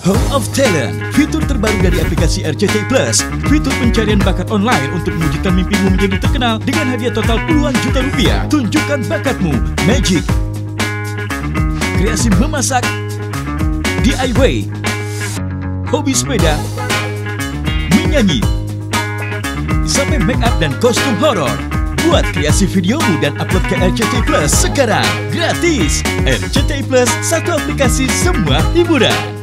Hall of Talent, fitur terbaru dari aplikasi RCTI Plus. Fitur pencarian bakat online untuk mewujudkan mimpimu menjadi terkenal dengan hadiah total puluhan juta rupiah. Tunjukkan bakatmu, magic, kreasi memasak, DIY, hobi sepeda, menyanyi, sampai make up dan kostum horor. Buat kreasi videomu dan upload ke RCTI Plus sekarang gratis. RCTI Plus, satu aplikasi semua hiburan.